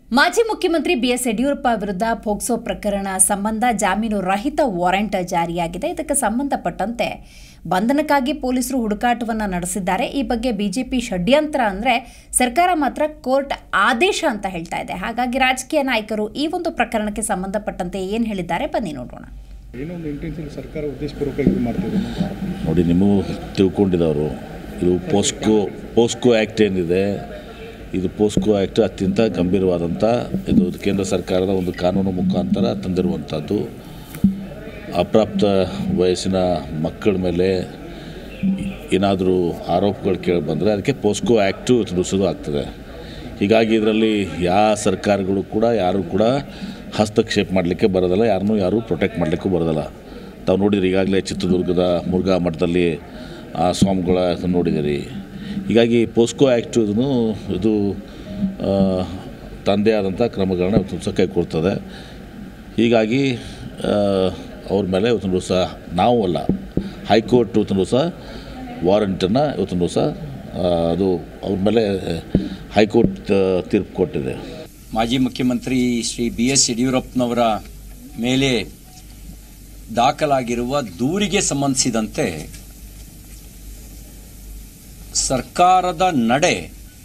ಮಾಜಿ ಮುಖ್ಯಮಂತ್ರಿ ಬಿಎಸ್ ಯಡಿಯೂರಪ್ಪ ವಿರುದ್ಧ ಪೋಕ್ಸೋ ಪ್ರಕರಣ ಸಂಬಂಧ ಜಾಮೀನು ರಹಿತ ವಾರೆಂಟ್ ಜಾರಿಯಾಗಿದೆ. ಇದಕ್ಕೆ ಸಂಬಂಧಪಟ್ಟಂತೆ ಬಂಧನಕ್ಕಾಗಿ ಪೊಲೀಸರು ಹುಡುಕಾಟವನ್ನು ನಡೆಸಿದ್ದಾರೆ. ಈ ಬಗ್ಗೆ ಬಿಜೆಪಿ ಷಡ್ಯಂತ್ರ ಅಂದರೆ ಸರ್ಕಾರ ಮಾತ್ರ ಕೋರ್ಟ್ ಆದೇಶ ಅಂತ ಹೇಳ್ತಾ ಇದೆ. ಹಾಗಾಗಿ ರಾಜಕೀಯ ನಾಯಕರು ಈ ಒಂದು ಪ್ರಕರಣಕ್ಕೆ ಸಂಬಂಧಪಟ್ಟಂತೆ ಏನು ಹೇಳಿದ್ದಾರೆ ಬನ್ನಿ ನೋಡೋಣ. ಸರ್ಕಾರ ಉದ್ದೇಶಪೂರ್ವಕವಾಗಿ ಮಾಡ್ತಿದೆ ನೋಡಿ, ನಿಮಗೂ ತಿಳ್ಕೊಂಡಿದ್ದವರು ಇದು ಪೋಸ್ಕೋ ಆ್ಯಕ್ಟ್ ಏನಿದೆ, ಇದು ಪೋಸ್ಕೋ ಆ್ಯಕ್ಟ್ ಅತ್ಯಂತ ಗಂಭೀರವಾದಂಥ ಇದು ಕೇಂದ್ರ ಸರ್ಕಾರದ ಒಂದು ಕಾನೂನು ಮುಖಾಂತರ ತಂದಿರುವಂಥದ್ದು. ಅಪ್ರಾಪ್ತ ವಯಸ್ಸಿನ ಮಕ್ಕಳ ಮೇಲೆ ಏನಾದರೂ ಆರೋಪಗಳು ಕೇಳಿ ಬಂದರೆ ಅದಕ್ಕೆ ಪೋಸ್ಕೋ ಆ್ಯಕ್ಟು ತಿಳಿಸೋದು ಆಗ್ತದೆ. ಹೀಗಾಗಿ ಇದರಲ್ಲಿ ಯಾವ ಸರ್ಕಾರಗಳು ಕೂಡ ಯಾರು ಕೂಡ ಹಸ್ತಕ್ಷೇಪ ಮಾಡಲಿಕ್ಕೆ ಬರೋದಿಲ್ಲ, ಯಾರು ಪ್ರೊಟೆಕ್ಟ್ ಮಾಡಲಿಕ್ಕೂ ಬರೋದಿಲ್ಲ. ತಾವು ನೋಡಿದ್ರಿ, ಈಗಾಗಲೇ ಚಿತ್ರದುರ್ಗದ ಮುರುಘಾ ಮಠದಲ್ಲಿ ಆ ಸ್ವಾಮಿಗಳ ನೋಡಿದಿರಿ. ಹೀಗಾಗಿ ಪೋಸ್ಕೋ ಆ್ಯಕ್ಟು ಇದು ತಂದೇ ಆದಂಥ ಕ್ರಮಗಳನ್ನ ಇವತ್ತು ಕೈಗೊಳ್ತದೆ. ಹೀಗಾಗಿ ಅವ್ರ ಮೇಲೆ ಇವತ್ತಿನ ದಿವಸ ನಾವು ಅಲ್ಲ, ಹೈಕೋರ್ಟ್ ಇವತ್ತಿನ ದಿವಸ ವಾರಂಟನ್ನು ಇವತ್ತಿನ ದಿವಸ ಅದು ಅವ್ರ ಮೇಲೆ ಹೈಕೋರ್ಟ್ ತೀರ್ಪು ಕೊಟ್ಟಿದೆ. ಮಾಜಿ ಮುಖ್ಯಮಂತ್ರಿ ಶ್ರೀ ಬಿಎಸ್ ಯಡಿಯೂರಪ್ಪನವರ ಮೇಲೆ ದಾಖಲಾಗಿರುವ ದೂರಿಗೆ ಸಂಬಂಧಿಸಿದಂತೆ ಸರ್ಕಾರದ ನಡೆ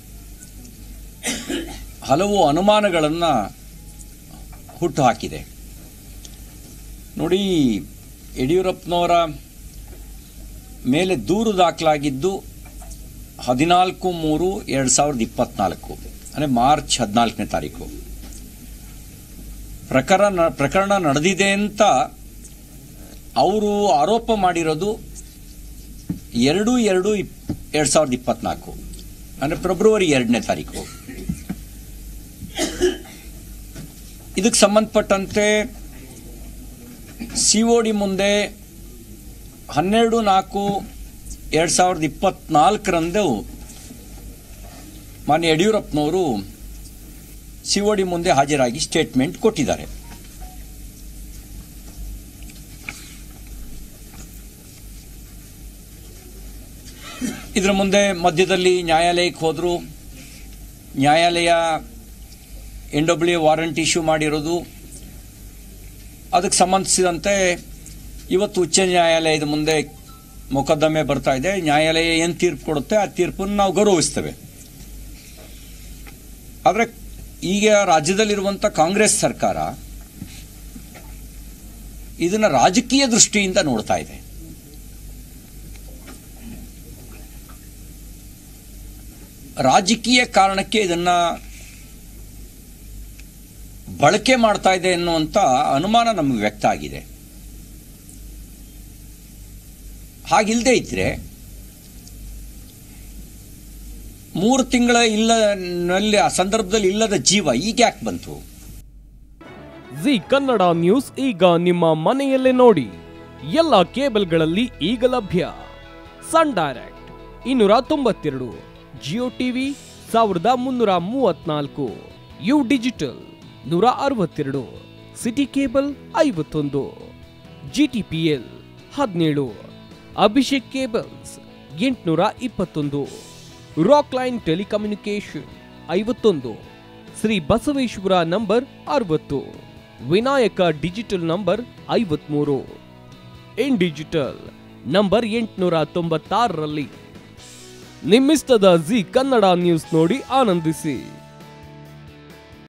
ಹಲವು ಅನುಮಾನಗಳನ್ನು ಹುಟ್ಟುಹಾಕಿದೆ. ನೋಡಿ, ಯಡಿಯೂರಪ್ಪನವರ ಮೇಲೆ ದೂರು ದಾಖಲಾಗಿದ್ದು 14/3/2024 ಅಂದರೆ ಮಾರ್ಚ್ 14ನೇ ತಾರೀಕು. ಪ್ರಕರಣ ನಡೆದಿದೆ ಅಂತ ಅವರು ಆರೋಪ ಮಾಡಿರೋದು 2/2/2024 ಅಂದರೆ ಫೆಬ್ರವರಿ 2ನೇ ತಾರೀಕು. ಇದಕ್ಕೆ ಸಂಬಂಧಪಟ್ಟಂತೆ ಸಿಒಡಿ ಮುಂದೆ 12/4/2024 ಮಾನ್ಯ ಯಡಿಯೂರಪ್ಪನವರು ಸಿಒಡಿ ಮುಂದೆ ಹಾಜರಾಗಿ ಸ್ಟೇಟ್ಮೆಂಟ್ ಕೊಟ್ಟಿದ್ದಾರೆ. ಇದರ ಮುಂದೆ ಮಧ್ಯದಲ್ಲಿ ನ್ಯಾಯಾಲಯಕ್ಕೆ ಹೋದರು. ನ್ಯಾಯಾಲಯ NWA ವಾರಂಟ್ ಇಶ್ಯೂ ಮಾಡಿರೋದು, ಅದಕ್ಕೆ ಸಂಬಂಧಿಸಿದಂತೆ ಇವತ್ತು ಉಚ್ಚ ನ್ಯಾಯಾಲಯದ ಮುಂದೆ ಮೊಕದ್ದಮೆ ಬರ್ತಾ ಇದೆ. ನ್ಯಾಯಾಲಯ ಏನು ತೀರ್ಪು ಕೊಡುತ್ತೆ ಆ ತೀರ್ಪನ್ನು ನಾವು ಗೌರವಿಸ್ತೇವೆ. ಆದರೆ ಈಗ ರಾಜ್ಯದಲ್ಲಿರುವಂಥ ಕಾಂಗ್ರೆಸ್ ಸರ್ಕಾರ ಇದನ್ನು ರಾಜಕೀಯ ದೃಷ್ಟಿಯಿಂದ ನೋಡ್ತಾ ಇದೆ. ರಾಜಕೀಯ ಕಾರಣಕ್ಕೆ ಇದನ್ನ ಬಳಕೆ ಮಾಡ್ತಾ ಇದೆ ಎನ್ನುವಂಥ ಅನುಮಾನ ನಮಗೆ ವ್ಯಕ್ತ ಆಗಿದೆ. ಹಾಗಿಲ್ಲದೆ ಇದ್ರೆ 3 ತಿಂಗಳ ನಲ್ಲಿ ಆ ಸಂದರ್ಭದಲ್ಲಿ ಇಲ್ಲದ ಜೀವ ಈಗ ಯಾಕೆ ಬಂತು? ಜಿ ಕನ್ನಡ ನ್ಯೂಸ್ ಈಗ ನಿಮ್ಮ ಮನೆಯಲ್ಲೇ ನೋಡಿ. ಎಲ್ಲ ಕೇಬಲ್ಗಳಲ್ಲಿ ಈಗ ಲಭ್ಯ. Sun Direct 292, Jio TV 1334, U digital 162, city cable 51, GTPL 17, Abhishek cables 821, Rockline telecommunication 51, Shri Basaveshwara number 60, Vinayaka digital number 53, in digital number 896ರಲ್ಲಿ ನಿಮ್ಮಿಸ್ತದ ಜಿ ಕನ್ನಡ ನ್ಯೂಸ್ ನೋಡಿ ಆನಂದಿಸಿ.